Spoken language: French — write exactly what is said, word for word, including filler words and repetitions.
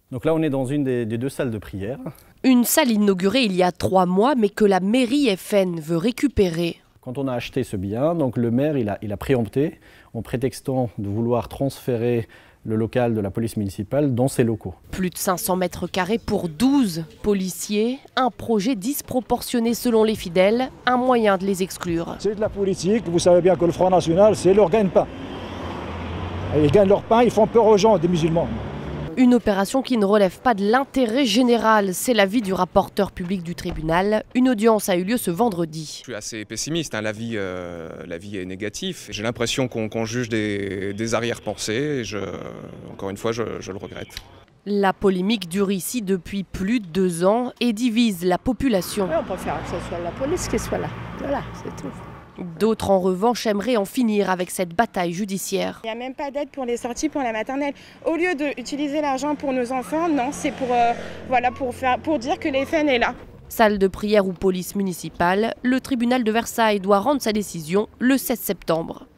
Donc là, on est dans une des, des deux salles de prière. Une salle inaugurée il y a trois mois, mais que la mairie F N veut récupérer. Quand on a acheté ce bien, donc le maire il a, il a préempté en prétextant de vouloir transférer le local de la police municipale dans ses locaux. Plus de cinq cents mètres carrés pour douze policiers, un projet disproportionné selon les fidèles, un moyen de les exclure. C'est de la politique, vous savez bien que le Front National, c'est leur gagne-pain. Ils gagnent leur pain, ils font peur aux gens, des musulmans. Une opération qui ne relève pas de l'intérêt général, c'est l'avis du rapporteur public du tribunal. Une audience a eu lieu ce vendredi. Je suis assez pessimiste, hein. L'avis euh, l'avis est négatif. J'ai l'impression qu'on qu'on juge des, des arrière-pensées et je, encore une fois, je, je le regrette. La polémique dure ici depuis plus de deux ans et divise la population. Oui, on préfère que ce soit la police qui soit là. Voilà, c'est tout. D'autres, en revanche, aimeraient en finir avec cette bataille judiciaire. Il n'y a même pas d'aide pour les sorties pour la maternelle. Au lieu d'utiliser l'argent pour nos enfants, non, c'est pour, euh, voilà, pour, faire, pour dire que l'F N est là. Salle de prière ou police municipale, le tribunal de Versailles doit rendre sa décision le sept septembre.